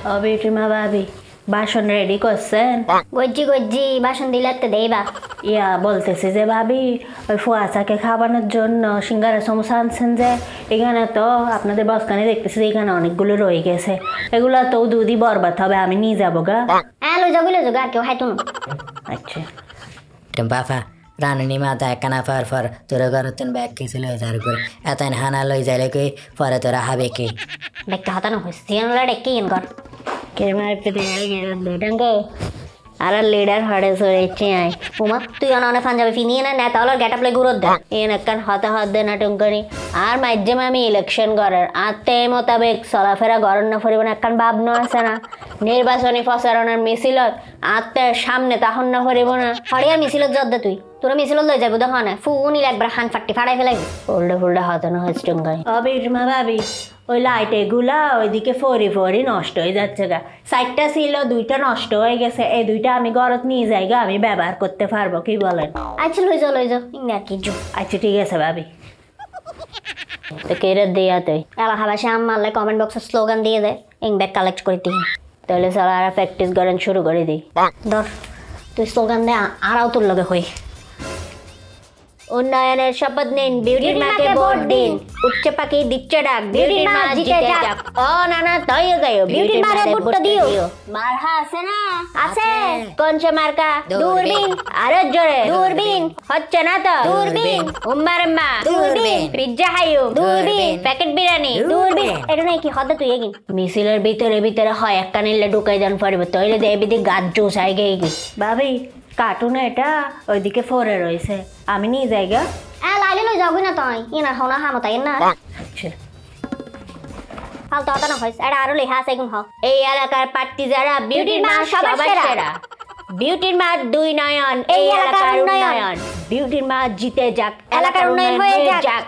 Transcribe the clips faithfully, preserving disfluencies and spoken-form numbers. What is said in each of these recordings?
অবিটি মা ভাবি বাসন রেডি করছেন? গজ্জি গজ্জি বাসন দিলে তো দেইবা। ইয়া বলতেছি যে ভাবি ওই ফুয়াশাকে খাওয়ানোর জন্য সিঙ্গারা সমোসা আনছেন যে এখানে তো আপনাদের বসখানে দেখতেছি এখানে অনেকগুলো রয়ে গেছে, এগুলো তো দুধই বরবাদ হবে, আমি নিয়ে যাবো গা। হ্যাঁ লই যাবো লই যাবো আর কেউ হাইতো না। আচ্ছা বাফা রানুনি মাথা একখানা ফর ফর তোরা ঘর তুন ব্যাগ কিছু লই যার করে এত হানা লই যাইলে কি পরে তোরা হবে কি ব্যাগটা হাতানো হয়েছে সিয়ানলা ডেকে ইন কর কে মার পেতে ডঙ্গো আর লিডার হড়ে সরেছে আই উমা তুই অনে পাঞ্জাবি ফিনিয়ে না না তাহলে গেট আপ লই গুরদ দে এন একখান হাতে হাত দে না টঙ্কনি আর মাঝে আমি ইলেকশন করার আতে মোতাবেক চলাফেরা গরম না পরিমাণ একখান ভাবনা আছে না নির্বাচনী প্রচারণার মিছিলত আতে সামনে তখন না পরিব না হরিয়ার মিছিলত জদ দে তুই তোরা মিছিলত লই যাবো দেখো না ফুনি একবার হান ফাটি ফাড়াই ফেলাই ফুলডে ফুলডে হাতানো হয়েছে টঙ্কানি অবির মা ভাবি ওই লাইট এগুলা ওইদিকে ফরি ফরি নষ্ট হয়ে যাচ্ছে গা, চারটা ছিল দুইটা নষ্ট হয়ে গেছে, এই দুইটা আমি ঘরত নিয়ে যাই গা, আমি ব্যবহার করতে পারবো কি বলেন? আচ্ছা লই যাও লই যাও ইংনা কি জু আচ্ছা ঠিক আছে ভাবি তো কেরে দিয়া তুই এলাকাবাসী আমালে কমেন্ট বক্সে স্লোগান দিয়ে দে ইং ব্যাগ কালেক্ট করে দিই তাহলে সারা প্র্যাকটিস করেন শুরু করে দিই। ধর তুই স্লোগান দে আরাও তোর লগে হই উন্নয়নের শপথ নিন, বিউটির মাকে ভোট দিন, উচ্চ পাখি দিচ্ছে ডাক, বিউটির মা জিতে যাক। ও না না তাই গায়ো বিউটির মারে ভোটটা দিও। মারহা আছে না? আছে। কোন সে মার্কা? দূরবীন। আরো জোরে দূরবীন। হচ্ছে না তো? দূরবীন। উম্মারম্মা দূরবীন। পিজ্জা হাইয়ুম দূরবীন। প্যাকেট বিরিয়ানি দূরবীন। এটা নাই কি হদে তুই এগিন মিছিলের ভিতরে ভিতরে হয় একটা নিলে ঢুকাই দেন পরিবে তইলে দেবিদি গাছ জোসাই গেই ভাবি কার্টুন এটা ওইদিকে ফোরে রয়েছে, আমি নিয়ে যাই গা। হ্যাঁ লাইলে লই যাবি না তাই ইনা হনা হামো তাই না আচ্ছা হাল তো না হইছে এটা আরো লেখা আছে গুন হ এই এলাকার প্রার্থী যারা বিউটির মা সবার সেরা, বিউটির মা দুই নয়ন এই এলাকার উন্নয়ন, বিউটির মা জিতে যাক, এলাকার উন্নয়ন হয়ে যাক।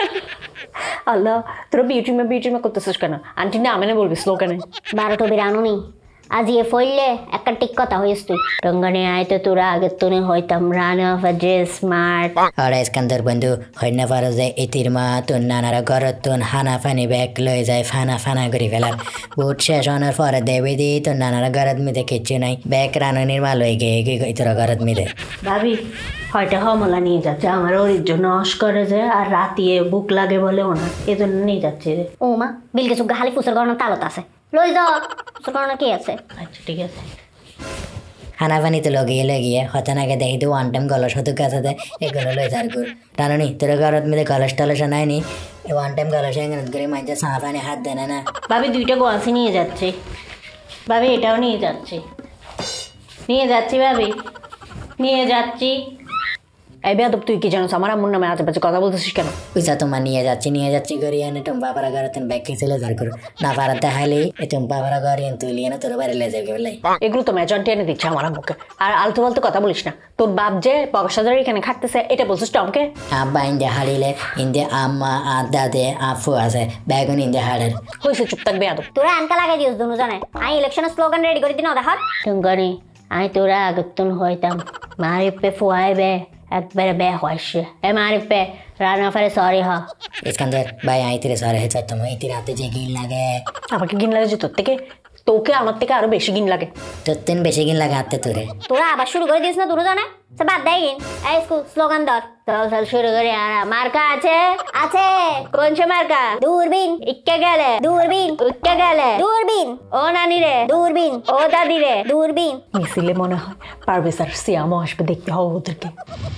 আল্লাহ তোরা বিউটির মা বিউটির মা করতেছিস কেন? আন্টি না আমি না বলবি স্লোগানে বারোটো বিরানো নি আজ ইয়ে ফইলে একটা টিক কথা হইস তুই টঙ্গানে আয় তো তোরা আগে তুনে হইতাম রানা ফাজে স্মার্ট আরে স্কান্দার বন্ধু হইনা পারো যে ইতির মা তোর নানারা ঘরত তোর হানা ফানি ব্যাগ লই যায় ফানা ফানা করে ফেলার বুট শেষ হওয়ার পরে দেবে দি তোর নানারা ঘরত মিদে কিচ্ছু নাই ব্যাগ রানুনির মা লই গে গে তোরা ঘরত মিদে ভাবি হয়তো হমলা নিয়ে যাচ্ছে আমার ওর জন্য অস করে যে আর রাতিয়ে বুক লাগে বলেও না এজন্য নিয়ে যাচ্ছে রে। ও মা বিলকে সুগা খালি ফুসের গরম তালত আছে লই যাও ফুসের গরম কি আছে? আচ্ছা ঠিক আছে হানা ফানি তো লগিয়ে লগিয়ে হতানাকে দেখি তো ওয়ান টাইম গলস হতো কাছে দেয় এগুলো লই যার গুর রানুনি তোর ঘরত মিদে গলস টলস নাইনি ওয়ান টাইম গলস এঙ্গনত করে মাঝে সাঁ ফানি হাত দেয় না। ভাবি দুইটা গোয়াসি নিয়ে যাচ্ছি ভাবি, এটাও নিয়ে যাচ্ছি নিয়ে যাচ্ছি ভাবি নিয়ে যাচ্ছি। এই বেয়াদব তুই কি জানিস আমার আম্মুর নামে আজে বাজে কথা বলতেছিস কেন? পয়সা তোমার নিয়ে যাচ্ছি নিয়ে যাচ্ছি করি এনে তুমি বাবারা ঘরে তুমি ব্যাগ খেয়েছিলে যার করো না পারাতে হাইলি তুমি বাবারা ঘরে এনে তুই লিয়ে না তোর বাড়ি লে যাবে বলে এগুলো তো মেজরিটি এনে দিচ্ছে আমার আম্মুকে। আর আলতু ফালতু কথা বলিস না, তোর বাপ যে পয়সাদার এখানে খাটতেছে এটা বলছিস টমকে? আব্বা ইন্দে হারিলে ইন্দে আম্মা আর দাদে আফু আছে ব্যাগুন ইন্দে হাড়ের হয়েছে চুপ থাকবে আদব তোরা আনকা লাগাই দিস দুনো জানে আমি ইলেকশনের স্লোগান রেডি করে দিন দেখার টঙ্কানি আমি তোরা আগতুন হইতাম মারিপে ফুয়াইবে একবারে বে হয়েছে এ মারিপে রানা ফারে সরি হ ইস্কান্দার ভাই আই তিরে সরে হেছে তুমি ইতির হাতে যে গিন লাগে আমাকে গিন লাগে যে তোর থেকে তোকে আমার থেকে আরো বেশি গিন লাগে তোর তিন বেশি গিন লাগে হাতে তোরে তোরা আবার শুরু করে দিস না দুনো জানে সে বাদ দেয় গিন এই স্কুল স্লোগান ধর চল চল শুরু করি। আর মার্কা আছে আছে কোন সে মার্কা? দূরবীন ইক্কে গেলে দূরবীন উক্কে গেলে দূরবীন ও নানি রে দূরবীন ও দাদি রে দূরবীন। মিছিলে মনে হয় পারভেজ আর সিয়ামও আসবে, দেখতে হবে ওদেরকে।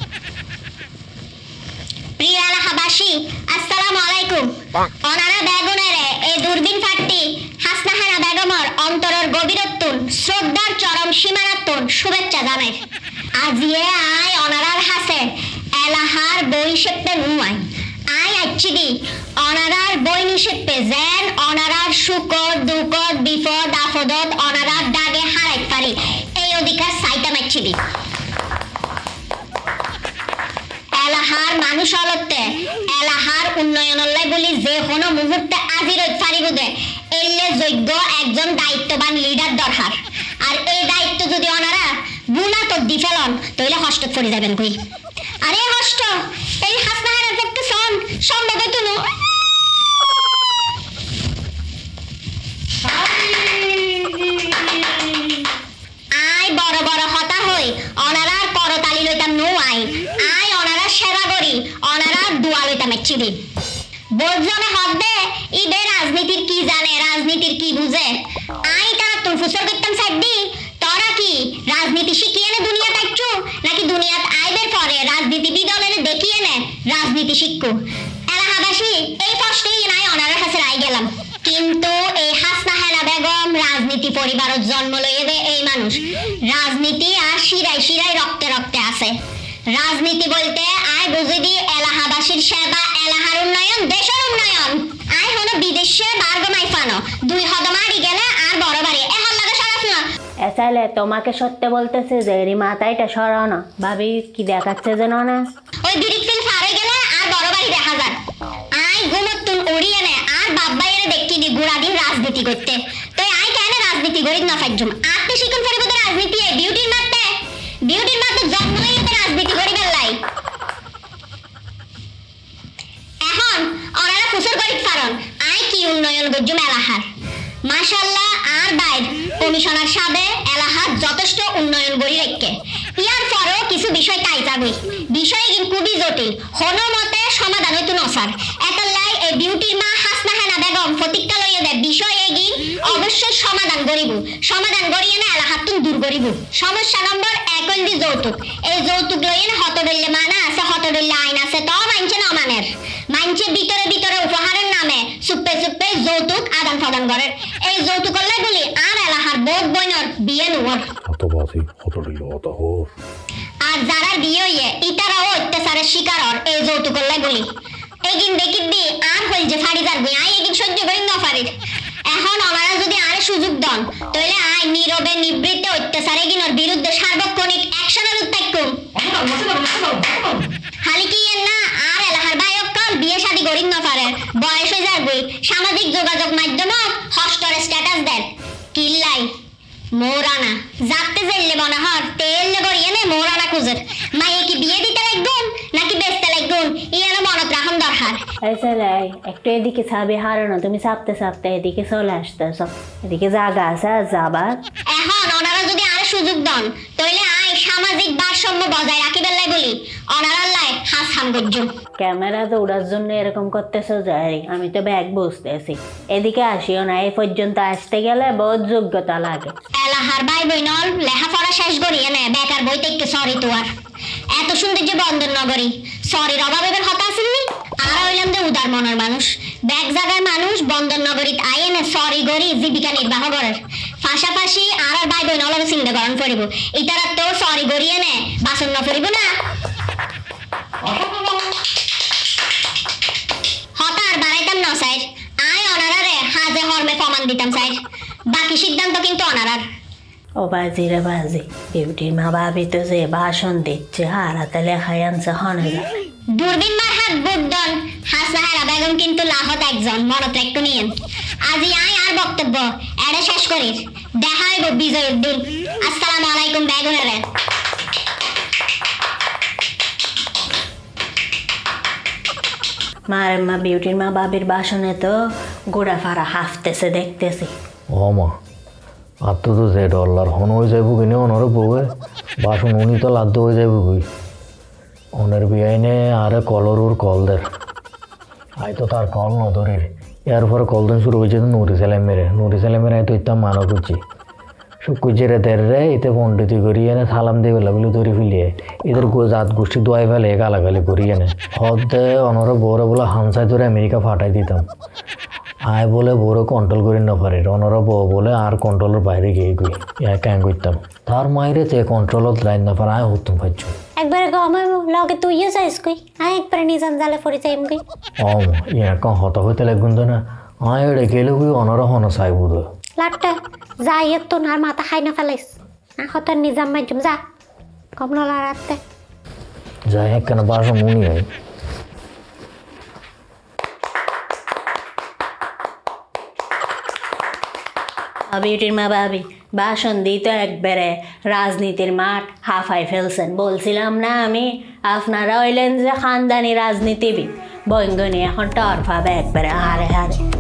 প্রিয় এলাকাবাসী আসসালামু আলাইকুম। অনারা বেগুনেরে এই দূরবীন ফাটটি হাসনাহারা বেগমর অন্তরের গভীরত্বন শ্রদ্ধার চরম সীমানাত্বন শুভেচ্ছা জানাই। আজিয়ে আয় অনারার হাসে এলাহার বই সেপ্তে নুয়াই আয় আচ্ছি দি অনারার বই নিষেধে যেন অনারার শুকর দুকর বিপদ আপদত অনারার দাগে হারাই পারি এই অধিকার চাইতে মাচ্ছি দি। এলাহার মানুষ অলতে এলাহার উন্নয়নলে বলি যে কোনো মুহূর্তে আজির ফারিবুদে এলে যোগ্য একজন দায়িত্ববান লিডার দরকার। আর এই দায়িত্ব যদি ওনারা গুণা তো দি ফেলন তাহলে হষ্ট পড়ে যাবেন কই। আরে হষ্ট এই হাসনাহারা পক্ষে সন সম্ভব তো না। রাজনীতিবিদ বোঝনে হবে ইবে রাজনীতির কি জানে রাজনীতির কি বুঝে আই তারা তুই ফুসর করতাম সাইডি তোরা কি রাজনীতি শিখিয়ে নে দুনিয়া তাইছু নাকি দুনিয়াত আইবের পরে রাজনীতিবিদ হলে দেখিয়ে নে রাজনীতি শিক্ষু এলাহাবাসী এই প্রশ্নেই নাই অনারের কাছে রাই গেলাম কিন্তু এই হাসনা হেনা বেগম রাজনীতি পরিবারের জন্ম লইবে এই মানুষ রাজনীতি আর শিরায় শিরায় রক্তে রক্তে আছে রাজনীতি বলতে আয় বুঝি দি এলাহাবাসীর সেবা এলাহার উন্নয়ন দেশের উন্নয়ন আয় হলো বিদেশে বার্গমাই ফানো দুই হদমারি গেলে আর বড় বাড়ি এ হল লাগে সরাস না এসাইলে তোমাকে সত্য বলতেছে যে এরি মাথাটা সরাও না ভাবি কি দেখাচ্ছে যেন না ওই বিরিক ফিল ফারে গেলে আর বড় বাড়ি দেখা যায় আয় গুমতুন উড়িয়ে নে আর বাব্বাইরে দেখি দি গুড়া দিন রাজনীতি করতে তো আয় কেন রাজনীতি করি না ফাইজুম আত্মে শিখন ফেরব তো রাজনীতি এই বিউটির মারতে বিউটির মারতে জন্ম লইতে রাজনীতি করি বেলাই এখন ওনারা ফুসর করি ফারন আয় কি উন্নয়ন গজ্জুম এলাহার মাশাআল্লাহ আর বাইর কমিশনার সাহেব এলাহার যথেষ্ট উন্নয়ন গড়ি রেখে ইয়ার পরেও কিছু বিষয় কাইতা গই বিষয় কিন্তু খুবই জটিল হনো মতে সমাধান হইতো নসার এতলাই এই বিউটির মা হাসনা হেনা বেগম ফতিকটা লইয়া দে বিষয় এগি অবশ্যই সমাধান করিব সমাধান করিয়ে না এলাহার তুন দূর করিব সমস্যা নম্বর এক হইল যৌতুক এই যৌতুক লইয়ে হতডল্লে মানা আছে হতডল্লে আইন আছে তো মানছে না মানের মানছে ভিতরে ভিতরে উপহারের নামে সুপ্পে সুপ্পে যৌতুক আদান প্রদান করে এই যৌতুক লাই বলি আর এলাহার বোধ বইনর বিয়ে নুয়ার হতবাসী হতডল্লে হতহোর আর যারা বিয়ে হইয়ে ইতারাও অত্যাচারের শিকার হর এই যৌতুক লাই বলি এগিন দেখি দি আর হইল যে ফাড়ি যার বই আই এগিন সহ্য করি না পারি এখন ওনারা যদি আরে সুযোগ দেন তাহলে আই নীরবে নিবৃত্তে অত্যাচারে গিনর বিরুদ্ধে সার্বক্ষণিক অ্যাকশনের উত্তাক করুন খালি কি না আর এলাহার বায়ক কল বিয়ে শাদী করি না পারে বয়স হয়ে যার বই সামাজিক যোগাযোগ মাধ্যম হস্টর স্ট্যাটাস দেন কিল্লাই মোরানা যাতে জেললে মনে হর তেল গড়িয়ে নে মোরানা কুজের মাইয়ে কি বিয়ে দিতে লাগবেন নাকি বেচতে লাগবেন ইয়ানো মনত রাখুন দরকার এসাইলে একটু এদিকে ছাবি হারো না তুমি চাপতে চাপতে এদিকে চলে আসতেছ এদিকে জায়গা আছে যাবার এখন ওনারা যদি আরো সুযোগ দেন তাহলে আই সামাজিক ভারসাম্য বজায় রাখিবেন লাই বলি ওনারা লাই হাস হাম গজ্জু ক্যামেরা দৌড়ার জন্য এরকম করতেছ যাই আমি তো ব্যাগ বুঝতেছি এদিকে আসিও না এই পর্যন্ত আসতে গেলে বহুত যোগ্যতা লাগে এলাহার ভাই বইনল লেখাপড়া শেষ করিয়ে নে বেকার বইতে একটু সরি তোয়ার এত সৌন্দর্য বন্দর নগরী সরির অভাবে হতা আসেননি আর হইলাম যে উদার মনের মানুষ ব্যাগ জায়গায় মানুষ বন্দর নগরীত আইয়ে নে সরি গড়ি জীবিকা নির্বাহ করার পাশাপাশি আর আর ভাই বইনলের চিন্তা করণ করিব ইতারা তো সরি গড়িয়ে নে বাসন না করিব না হতার বাড়াইতাম না সাইড আয় অনারারে হাজে হরমে প্রমাণ দিতাম সাইড বাকি সিদ্ধান্ত কিন্তু অনারার ও বাজি রে বাজি বিউটির মা ভাবি তো যে ভাষণ দিচ্ছে হারাতে লেখাই আনছে হনে যাবে দূরবীন মার হাত বুদ্ধন হাসনা হেরা বেগম কিন্তু লাহত একজন মনত একটু নিয়েন আজি আয় আর বক্তব্য এড়ে শেষ করি দেখা হইব বিজয়ের দিন আসসালামু আলাইকুম বেগুনেরে মার মা বিউটির মা বাবির বাসনে তো গোড়া ফাড়া হাফতেছে দেখতেছি ও মা আর তো তো যে ডলার হন হয়ে যাইব কিনে অনর বউয়ে বাসন উনি তো লাদ্দ হয়ে যাইব কই অনের বিয়াইনে আরে কলরুর কল দের আই তো তার কল নদরের এরপরে কল দেন শুরু হয়েছে তো নুরি সালাম মেরে নুরি সালাম মেরে তো ইতাম মানো করছি শুকুজেরে দের রে এতে পন্ডিতি করিয়ে এনে সালাম দিয়ে বেলা বলে ধরে ফেলিয়ে এদের জাত গোষ্ঠী দোয়াই ফেলে গালাগালি করিয়ে এনে হদ অনর বউরে বলে হামসাই ধরে আমেরিকা ফাটাই দিতাম আয় বলে বউরে কন্ট্রোল করি না পারে অনরা বউ বলে আর কন্ট্রোলের বাইরে গিয়ে গই ইয়া ক্যাং করতাম তার মাইরে তে কন্ট্রোলত লাইন না পারে আয় হতুম পাইছো একবার গমাই লগে তুইও যাইস কই আয় একবার নিজান জালে পড়ে যাইম কই ও ইয়া কম হত হইতে লাগুন তো না আয় এড়ে গেলে কই অনরা হন সাইবু দো লাটটা যাই তো আর মাথা খাই না ফেলাইস না হত নিজাম মাইজুম যা কমলা রাতে যাই কেন বাসা মুনি আই বিউটির মা ভাবি ভাষণ দিই তো একবারে রাজনীতির মাঠ হাফাই ফেলছেন বলছিলাম না আমি আপনারা হইলেন যে খানদানি রাজনীতিবিদ বঙ্গনি এখন টরফাবে একবারে হারে হারে